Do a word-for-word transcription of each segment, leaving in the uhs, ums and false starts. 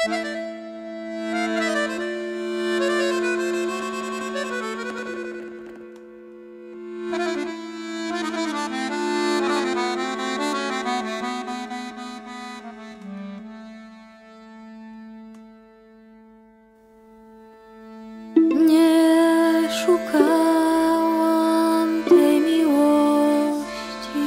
Nie szukałam tej miłości,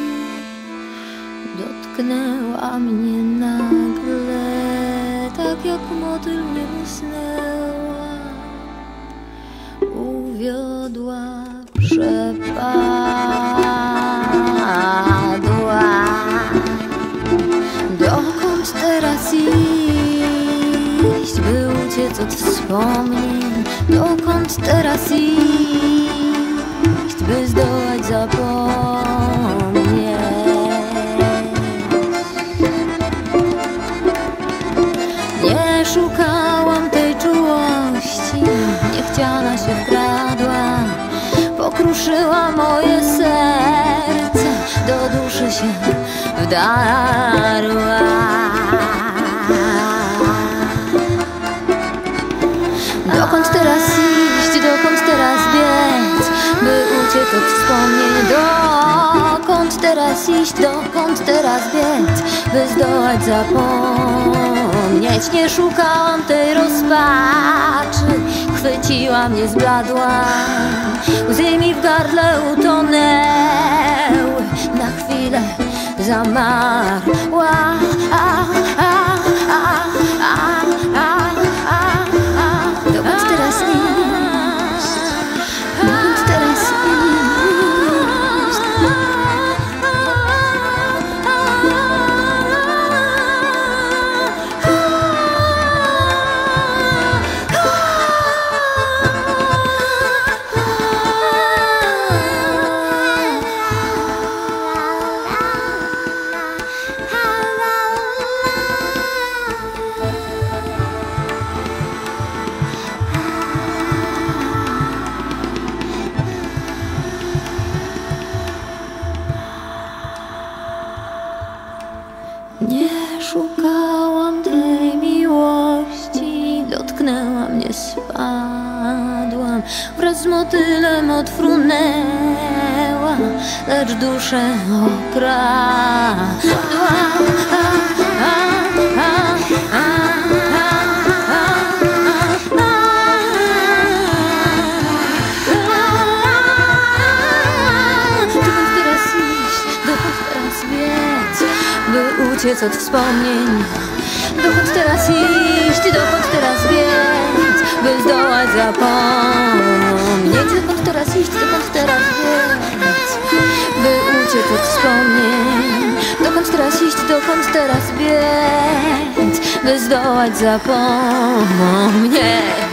dotknęła mnie nagle, tak jak motyl mnie usnęła, uwiodła, przepadła. Dokąd teraz iść, by uciec od wspomnień? Dokąd teraz iść, by zdołać zapomnieć? Nie szukałam tej czułości, niechciana się wkradła, pokruszyła moje serce, do duszy się wdarła. Dokąd teraz iść, dokąd teraz biec, by uciec od wspomnień? Dokąd teraz iść, dokąd teraz biec, by zdołać zapomnieć? Nie szukałam tej rozpaczy, chwyciła mnie, zbladła, łzy mi w gardle utonęły, na chwilę zamarła. A, a, a, a, a, a. Dokąd teraz iść? Dokąd teraz iść? Nie szukałam tej miłości, dotknęła mnie, spadłam, wraz z motylem odfrunęła, lecz duszę okradła. Dokąd teraz iść, dokąd teraz biec, by uciec od wspomnień? Dokąd teraz iść, dokąd teraz biec, by zdołać zapomnieć? Dokąd teraz iść, dokąd teraz biec, by uciec od wspomnień? Dokąd teraz iść, dokąd teraz biec, by zdołać zapomnieć?